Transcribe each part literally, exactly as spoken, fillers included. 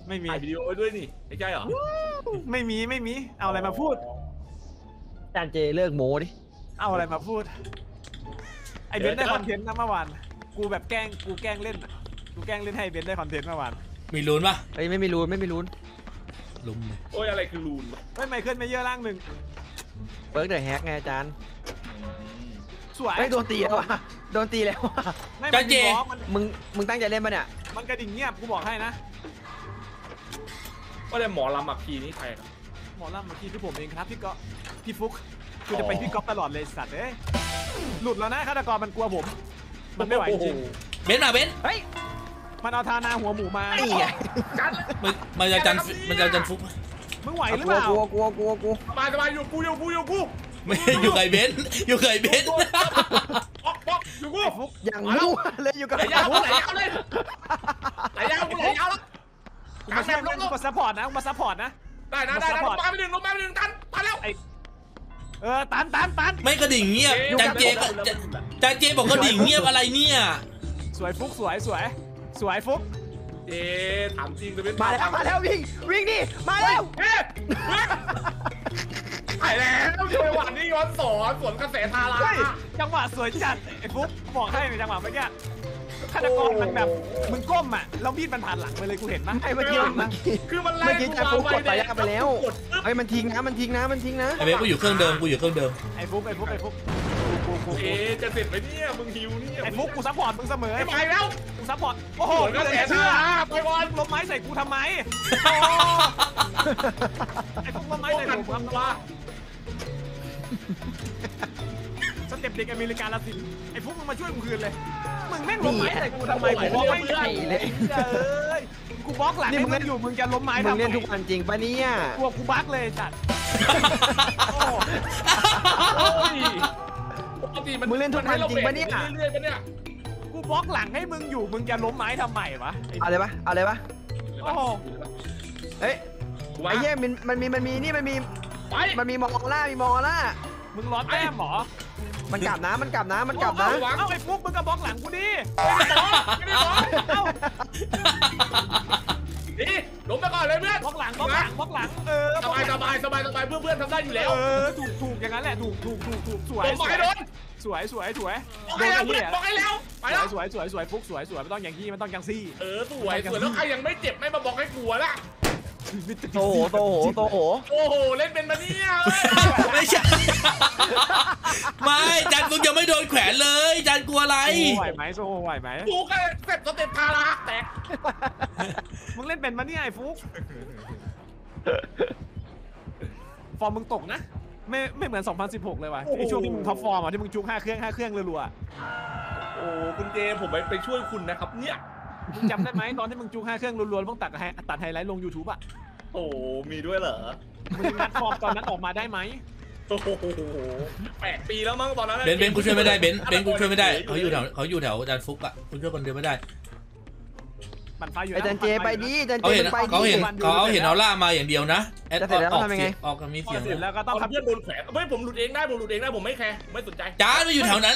ไม่มีถ่ายวิดีโอไว้ด้วยนี่ไม่ใช่เหรอไม่มีไม่มีเอาอะไรมาพูดจานเจเลิกโม้ดิเอาอะไรมาพูดไอเบนได้คอนเทนต์นะเมื่อวานกูแบบแกล้งกูแกล้งเล่นกูแกล้งเล่นให้เบนได้คอนเทนต์เมื่อวานมีลุ้นปะเฮ้ยไม่มีลุ้นไม่มีลุ้นลุ้มโอ้ยอะไรคือลูนไม่ไมเคิลไม่เยอะร่างหนึ่งเบิร์กเดอะแฮกไงอาจารย์สวยไม่โดนตีแล้วว่ะโดนตีแล้วว่ะจานเจมึงมึงตั้งใจเล่นปะเนี่ยมันกระดิ่งเงียบกูบอกให้นะก็เลยหมอลำอักพีนี่ใครหมอลำเมื่อกี้ที่ผมเองครับพี่ก๊อฟพี่ฟุกกูจะไปพี่ก๊อฟตลอดเลยสัตว์เอ้ยหลุดแล้วนะฆาตกรมันกลัวผมมันไม่ไหวจริงเบนมาเบนเฮ้ยมันเอาทานาหัวหมูมาไอ้เหี้ยมึงมันจะจันมันจะจันฟุกมึงไหวหรือเปล่ากลัวกลัวกลัวกลัวสบายสบายอยู่กูอยู่กูอยู่กูไม่อยู่ไก่เบนอยู่ไก่เบนป๊อกป๊อกอยู่กูอย่างมั่วเลยอยู่กับไหลยาวไหลยาวเลยไหลยาวไหลยาวแล้วกูมาช่วยมึงกูมาซัพพอร์ตนะกูมาซัพพอร์ตนะได้นะได้นะลงมาไปหนึ่งลงมาไปหนึ่งตันตันแล้วเออตันตันตันไม่กระดิ่งเงียบจานเจก็จานเจบอกกระดิ่งเงียบอะไรเนี่ยสวยฟุกสวยสวยสวยฟุกเอ๊ะถามจริงจะเป็นมาแล้วมาแล้ววิ่งวิ่งดิมาแล้วเอ๊ะไปแล้วจังหวะนี้ย้อนสอนสวนกระแสทาราจังหวะสวยจัดไอ้ฟุกบอกให้ในจังหวะเมื่อกี้ฆาตกรมันแบบมึงก้มอ่ะแล้วมีดมันผ่านหลังไปเลยกูเห็นมั้ยไอ้เมื่อกี้เมื่อกี้คือมันไล่เมื่อกี้จะฟุกกดไปแล้วไปแล้วไอ้มันทิ้งนะมันทิ้งนะมันทิ้งนะไอ้เบนกูอยู่เครื่องเดิมกูอยู่เครื่องเดิมไอ้ฟุกไอ้ฟุกไอ้ฟุกเอ๊ะจะเสร็จไหมเนี่ยมึงฮิวเนี่ยไอ้ฟุกกูซัพพอร์ตมึงเสมอไปแล้วกูซัพพอร์ตโอ้โหก็เสียเชื่อไปบอลล้มไม้ใส่กูทำไมไอ้ฟุกล้มไม้ใส่กูทำไมสเต็ปเด็กอเมริกาละสิไอ้ฟุกมึงมาช่วยกูคืนเลยมึงแม่งล้มไม้ใส่กูทำไมกูบล็อกไม่ได้เลยเอ้ยกูบล็อกหลังนี่มึงเล่นอยู่มึงจะล้มไม้ทำไมมึงเล่นทุกวันจริงปะเนี่ยกลัวกูบั๊กเลยจัดปกติมันมึงเล่นทุกวันจริงปะเนี่ยเรื่อยๆปะเนี่ยกูบล็อกหลังให้มึงอยู่มึงจะล้มไม้ทำไมวะเอาเลยปะเอาเลยปะโอ้โหเฮ้ยไอ้เหี้ยมันมันมีมันมีนี่มันมีมันมีมองล่ามีมองล่ามึงร้อนแต้มหรอมันกลับนะมันกลับนะมันกลับนะเอ้าไอ้ฟุกมึงก็บล็อกหลังกูดิไม่ได้บล็อกเอ้านี่ล้มไปก่อนเลยเพื่อนบล็อกหลังบล็อกหลังบล็อกหลังเออสบายสบายสบายสบายเพื่อนเพื่อนทำได้อยู่แล้วเออถูกถูกอย่างนั้นแหละถูกถูกถูกถูกสวยสวยโดนสวยสวยสวยโดนเพื่อนบล็อกให้แล้วไปแล้วสวยสวยสวยฟุกสวยสวยไม่ต้องอย่างที่มันต้องอย่างซี่เออสวยสวยแล้วใครยังไม่เจ็บไม่มาบอกให้กลัวละโตโหโตโหโตโหโอ้โหเล่นเป็นมาเนี่ยไม่ใช่ไม่จานฟุกยังไม่โดนแขวนเลยจานกลัวอะไรไหวไหมโซ่ไหวไหมฟุกก็เสร็จสเต็ปทาราแตกมึงเล่นเป็นมาเนี่ยไอ้ฟุกฟอร์มมึงตกนะไม่ไม่เหมือนสองพันสิบหกเลยว่ะไอช่วงที่มึงท็อปฟอร์มอ่ะที่มึงจุกห้าเครื่องห้าเครื่องรัวๆโอ้คุณเจผมไปไปช่วยคุณนะครับเนี่ยมึงจำได้ไหมตอนที่มึงจุกห้าเครื่องรัวๆต้องตัดตัดไฮไลท์ลง YouTube อ่ะโอ้มีด้วยเหรอมึงนัดฟอร์มตอนนั้นออกมาได้ไหมโอ้โหแปดปีแล้วมั้งตอนนั้นเบนเบนกูช่วยไม่ได้เบนเบนกูช่วยไม่ได้เขาอยู่แถวเขาอยู่แถวจานฟุกอ่ะกูช่วยคนเดียวไม่ได้ปั่นไฟอยู่ไอ้จันเจไปดิจันเจไปดิเขาเห็นเขาเห็นเอาล่ามาอย่างเดียวนะแอดออกออกออกกันมีเสียงแล้วก็ต้องทำเพื่อนโดนแขวนเฮ้ยผมหลุดเองได้ผมหลุดเองได้ผมไม่แคร์ไม่สนใจจ้าไม่อยู่แถวนั้น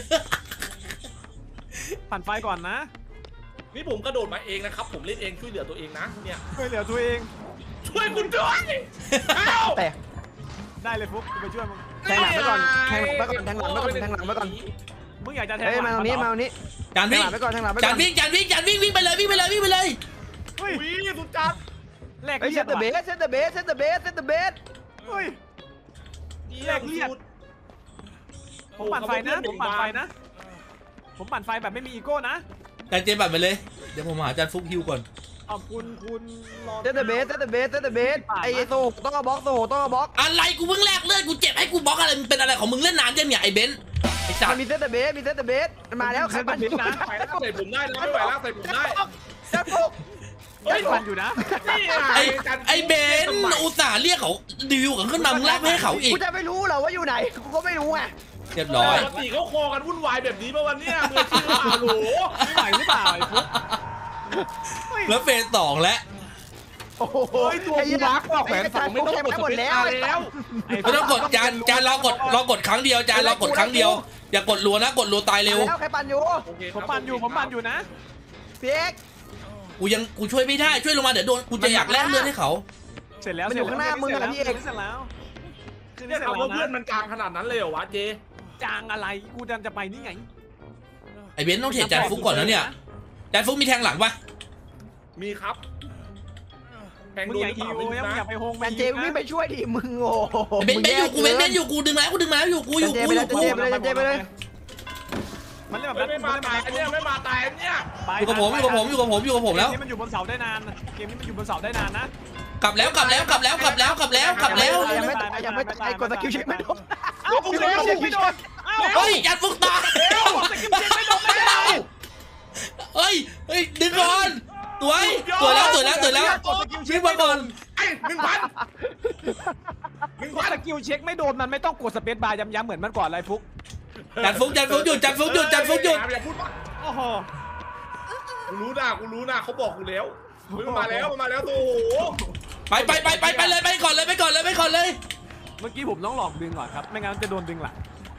ปั่นไฟก่อนนะนี่ผมกระโดดมาเองนะครับผมเล่นเองช่วยเหลือตัวเองนะเนี่ยช่วยเหลือตัวเองช่วยคุณด้วยแต่ได้เลยฟุ๊กไปช่วยมึงแทงหลังไปก่อนแทงหลังไปก่อนแทงหลังไปก่อนแทงหลังไปก่อนมึงอยากจะแทงมาตรงนี้มาตรงนี้จานวิ่งไปก่อนแทงหลังไปก่อนจานวิ่งจานวิ่งจานวิ่งวิ่งไปเลยวิ่งไปเลยวิ่งไปเลยเฮ้ยสุดจัดแลกเซตเตอร์เบสเซตเตอร์เบสเซตเตอร์เบสเซตเตอร์เบสเฮ้ยแลกเลียดผมปั่นไฟนะผมปั่นไฟนะผมปั่นไฟแบบไม่มีอีโก้นะจานเจปั่นไปเลยเดี๋ยวผมหาจานฟุกฮิวก่อนขอบคุณคุณเซตเตอร์เบสเซตเตอร์เบสเซตเตอร์เบสไอโซ่ต้องเอาบล็อกโซ่ต้องเอาบล็อกอะไรกูเพิ่งแลกเลือดกูเจ็บให้กูบล็อกอะไรมันเป็นอะไรของมึงเล่นนานยังเนี่ยไอเบนไอสัตว์มีเซตเตอร์เบสมีเซตเตอร์เบสมาแล้วใครปั่นนะใส่ผมได้แล้วไม่ไหวแล้วใส่ผมได้จันฟุกเฮ้ยปั่นอยู่นะไอไอเบนอุตส่าห์เรียกเขาดิวกันขึ้นมามึงแลกให้เขาอีกกูจะไม่รู้เหรอว่าอยู่ไหนกูก็ไม่รู้ไงเรียบร้อยปกติเขาคอกันวุ่นวายแบบนี้เมื่อวันนี้มือชื่ออาโหลไม่ไหวหรือเปล่าไอ้ฟุ๊กแล้วเฟสสองแล้วโอ้โหตัวกูบักว่าแขวนฝั่งไม่ต้องกดหมดแล้วแล้วไม่ต้องกดจานจานเรากดเรากดครั้งเดียวจานเรากดครั้งเดียวอย่ากดรัวนะกดรัวตายเร็วแล้วใครปั่นอยู่ผมปั่นอยู่ผมปั่นอยู่นะเพียกกูยังกูช่วยไม่ได้ช่วยลงมาเดี๋ยวโดนกูจะอยากแลกเลือดให้เขาเสร็จแล้วมันอยู่ข้างหน้ามึงอะพี่เอกเสร็จแล้วคืนเนี่นี้ยเสร็จเอาแล้วเพื่อนนะมันกลางขนาดนั้นเลยเหรอวะเจจางอะไรกูดันจะไปนี่ไงไอเบนซ์ต้องเทรดจานฟุกก่อนนะเนี่ยจานฟุกมีแทงหลังปะมีครับแทงมึงโดอน ย่าหรือเปฮิล่าว ไม่รู้มึงอย่านะไปโฮงแมนเจวิ่งไปช่วยดิมึงโอ้ไอเบนซ์เบนซ์อยู่กูเบนซ์เบนซ์อยู่กูดึงแล้วกูดึงแล้วอยู่กูอยู่กูอยู่กูเจไปเลยเจไปเลยมันเล่นแบบไม่มาตายเนี่ยไม่มาตายเนี่ยอยู่กับผมอยู่กับผมอยู่กับผมอยู่กับผมแล้วเกมนี้มันอยู่บนเสาได้นานเกมนี้มันอยู่บนเสาได้นานนะกลับแล้วกลับแล้วกลับแล้วกลับแล้วกลับแล้วกลับแล้วยังไม่ตายยังไม่ตายกดสกิลเช็คไม่โดนเอ้ากูเร็วไม่โดนเอ้าเฮ้ยจานฟุกตายสกิลเช็คไม่โดนไม่ได้เฮ้ยเฮ้ยดึงก่อนสวยสวยแล้วสวยแล้วสวยแล้ววิ่งมาก่อนไอ้หนึ่งพันหนึ่งพันสกิลเช็คไม่โดนมันไม่ต้องกดสเปซบาร์ย้ำๆเหมือนมันก่อนไรฟุกจานฟุกจานฟุกหยุดจานฟุกหยุดจานฟุกหยุดอย่าพูดว่าโอ้โหกูรู้นะกูรู้นะเขาบอกกูแล้วมันมาแล้วมันมาแล้วโอ้โหไปไปไปไปไปเลยไปก่อนเลยไปก่อนเลยไปก่อนเลยเมื่อกี้ผมต้องหลอกดึงก่อนครับไม่งั้นจะโดนดึงหลัง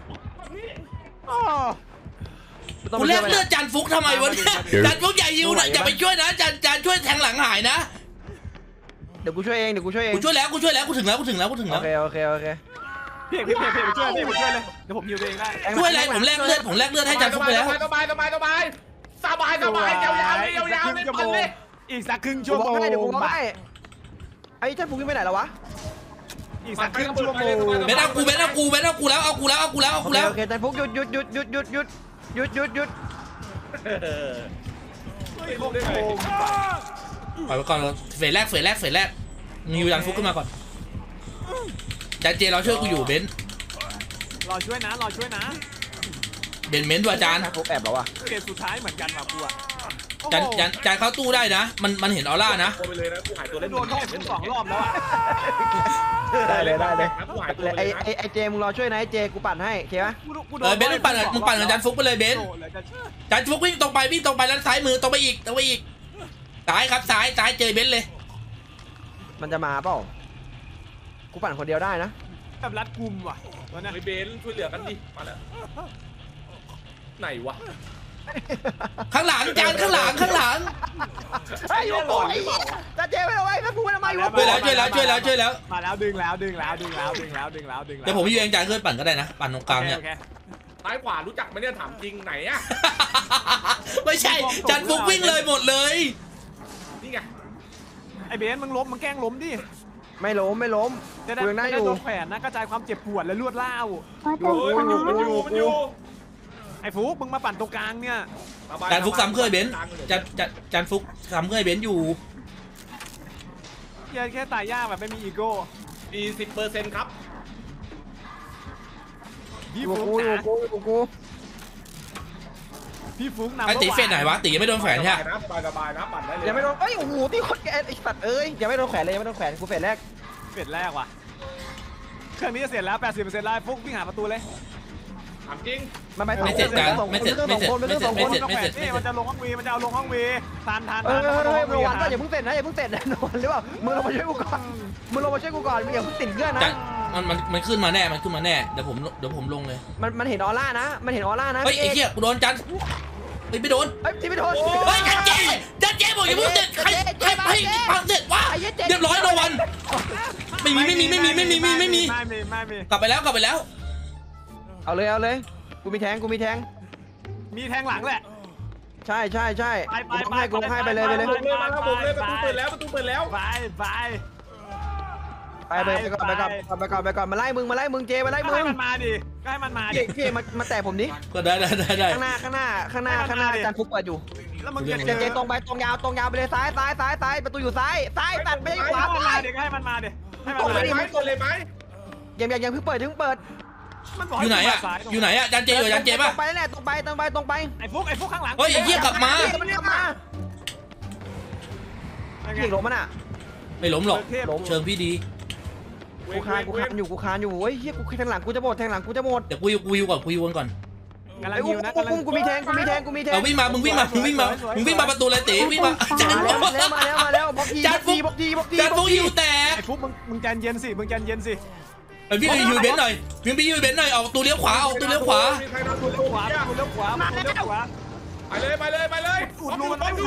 กูแลกเลือดจานฟุกทำไมวะเนี่ยจานฟุกใหญ่ยิวนะอย่าไปช่วยนะจานจานช่วยแทงหลังหายนะเดี๋ยวกูช่วยเองเดี๋ยวกูช่วยเองกูช่วยแล้วกูช่วยแล้วกูถึงแล้วกูถึงแล้วกูถึงโอแล้วเคโอเคโอเคพี่เอกพี่เอกพี่เอกช่วยพี่ผมช่วยเลยเดี๋ยวผมฮิวตัวเองได้ช่วยอะไรผมแลกเลือดผมแลกเลือดให้จานฟุกไปแล้วสบายสบายสบายสบายสบายยาวๆเลยยาวๆเลยปันเลยอีกสักครึ่งชั่ชั่ววโมโมงงให้เดี๋ยวกูให้ไอ้ท่านฟุกไปไหนแล้ววะอีกสักครึ่งชั่วโมงเบนเอากูเบนเอากูเบนเอากูแล้วเอากูแล้วเอากูแล้วเอาโอกูเคแล้วโอเคท่านฟุกหยุดหยุดหยุดหยุดหยุดหยุดหยุดหยุดหยุดไม่รู้ได้ไงปล่อยไปก่อนเฟสแรกเฟสแรกเฟสแรกมีจานฟุกขึ้นมาก่อนจานเจเราช่วยกูอยู่เบนรอช่วยนะรอช่วยนะเบนเมนต์ด้วยจานท่านฟุกแอบแล้ววะเกมสุดท้ายเหมือนกันว่ะกูอะจานจานจานเข้าตู้ได้นะมันมันเห็นออร่านะไปเลยนะกูหายตัวเล่นโดนเข้าทุกสองรอบแล้วอะได้เลยได้เลยกูหายตัวไอ้เลยนะไอ้ไอ้เจมึงรอช่วยนะไอ้เจกูปั่นให้โอเคปะเออเบนมึงปั่นมึงปั่นกับจานฟุกไปเลยเบนจานฟุกวิ่งตรงไปวิ่งตรงไปแล้วซ้ายมือตรงไปอีกตรงไปอีกซ้ายครับซ้ายซ้ายเจอเบนเลยมันจะมาเปล่ากูปั่นคนเดียวได้นะแบบรัดกุมว่ะวันนี้ไอ้เบนช่วยเหลือกันดิมาแล้วไหนวะข้างหลังจานข้างหลังข้างหลังไอ้ยูโก้จะเจไปเอาไว้ท่านฟุกทำไมวะช่วยแล้วช่วยแล้วช่วยแล้วช่วยแล้วมาแล้วดึงแล้วดึงแล้วดึงแล้วดึงแล้วดึงแล้วดึงแล้วเดี๋ยวผมยืนจานขึ้นปั่นก็ได้นะปั่นตรงกลางเนี่ยซ้ายขวารู้จักไหมเนี่ยถามจริงไหนอะไม่ใช่จานฟุกวิ่งเลยหมดเลยนี่ไงไอเบนมึงล้มมึงแกล้งล้มดิไม่ล้มไม่ล้มจะได้กูยังได้จะอได้ยู่โดนแขวนนะกระจายความเจ็บปวดและลวดล่าวเออมันอยู่มันอยู่มันอยู่ไอ้ฟุกมึงมาปั่นตรงกลางเนี่ยจานฟุกซ้ำเคยเบนซ์จานจานจานฟุกซ้ำเคยเบนซ์อยู่แค่แค่ตายยากแบบไม่มีอีโก้มีสิบเปอร์เซ็นต์ครับพี่อยู่ฟุกกูอยู่นะกูอยู่กูพี่ฟุกนำไอตีเฟสไหนวะตียังไม่โดนแขวนใช่ไหมสบายสบายนะปั่นได้เลยยังไม่โดนเอ้ยโอ้โหที่คนแกไอ้สัตว์เอ้ยยังไม่โดนแขวนเลยยังไม่โดนแขวนกูเฟสแรกเฟสแรกว่ะเครื่องนี้จะเสร็จแล้ว แปดสิบเปอร์เซ็นต์แล้วฟุกวิ่งหาประตูเลยถามจริงมันไปสองไม่คเสร็จนจานสองคไม่นเสร็จสไม่องเสร็จคนไม่ไม่เสร็จสองไม่คนเสร็จไม่เสร็จนี่มันจะลงห้องวีมันจะเอาลงห้องวีทานทานเออทานเฮ้ยห้เฮ้อย งวีโนวันก็อย่าเพิ่งเสร็จนะอย่าเพิ่งเสร็จนะโนวันหรือเปล่ามึงลงมาช่วยกูก่อนมึงลงมาช่วยกูก่อนมึงอย่าเพิ่งติดเครื่องนะจานมันมันมันขึ้นมาแน่มันขึ้นมาแน่เดี๋ยวผมเดี๋ยวผมลงเลยมันมันเห็นออร่านะมันเห็นออร่านะเฮ้ยไอ้เหี้ยกูโดนจานเฮ้ยไม่โดนเฮ้ยที่ไม่โดนเฮ้ยจานเจจานเจบอกอย่าเพิ่งเสร็จใครใครให้ปังเสร็จวะเรียบร้อยโดนวันไม่มีไม่มีไม่มีไม่มีไม่มีไม่มีไม่มีไม่มีกลับไปแล้วกลับไปแล้วเอาเลยเอาเลยกูมีแทงกูมีแทงมีแทงหลังแหละใช่ใช่ใช่ไปไปกูให้กูให้ไปเลยไปเลยผมเลยมาแล้วผมเลยประตูเปิดแล้วประตูเปิดแล้วไปไปไปไปไปก่อนไปก่อนไปก่อนไปก่อนมาไล่มึงมาไล่มึงเจมาไล่ก็มึให้งมันมาดิก็ให้มันมาดิพี่พี่มามาแตะผมดิก็ได้ได้ได้ได้ข้างหน้าข้างหน้าข้างหน้าข้างหน้าจานฟุกเปิดอยู่แล้วมึงจะเจเจตรงไปตรงยาวตรงยาวไปเลยซ้ายซ้ายซ้ายซ้ายประตูอยู่ซ้ายซ้ายตัดไม่ใช่ขวาให้มันซ้ามาย ดิก็ให้มันมาดิให้มันกดมาเลยดิไหมกดเลยไหมยังยังยังเพิ่งเปิดเพิ่งเปิดมันบอกอยู่ไหนอะซ้าอยู่ไหนอะจานเจอยู่จานเจป่ะตรงไปนั่นแหละตรงไปตรงไปตรงไปไอ้ฟุกไอ้ฟุกข้างหลังเฮ้ยไอ้เหี้ยกลับมามันกลับมาพี่เอกลงมันอ่ะไม่ล้มหรอกเทพเชิงพี่ดีกูคานกูคานอยู่กูคานอยู่เฮ้ยเฮียกูแทงหลังกูจะหมดแทงหลังกูจะหมดเดี๋ยวกูอยู่กูอยู่ก่อนกูอยู่ก่อนกำลังไอ้ยิอุ้วมนะอุ้กำลังมกูมีแทงกูมีแทงกูมีแทงเอาวิ่งมามึงวิ่งมามึงวิ่งมามึงวิ่งมาประตูเลยตีวิ่งมาจานมาฟุแล้วกมาแล้วมาแล้วมาแล้วบอกทีจานฟุกบอกทีบอกทีจานฟุกยิวแตกไอ้ฟุกมึงมึงใจเย็นสิมึงใจเย็นสิไปพี่ไปยูเบนหน่อยพี่ไปยูเบนหน่อยออกประตูเลี้ยวขวาออกประตูเลี้ยวขวามีใครนอนกูตัวเลี้ยวขวาเนี่ยกูเลี้ยวขวากูเลี้ยวขวาไปเลยไปเลยไปเลยอุดรูมันไปไม่ดูดู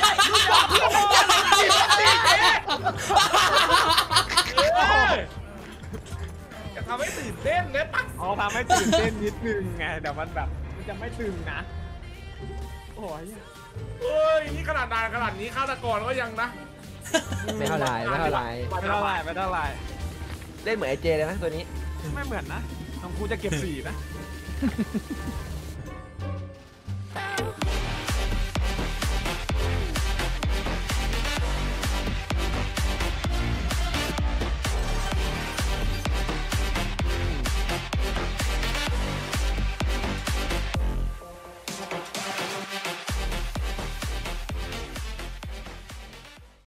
จะทำให้ตื่นเต้นเนี่ยปักอ๋อทำให้ตื่นเต้นนิดนึงไงแต่มันแบบมันจะไม่ตึงนะโอ้ยเฮ้ยนี่ขนาดนานขนาดนี้ฆาตกรก็ยังนะไม่เท่าไรไม่เท่าไรไม่เท่าไรไม่เท่าไรเล่นเหมือนไอเจเลยนะตัวนี้ไม่เหมือนนะของกูจะเก็บสีนะ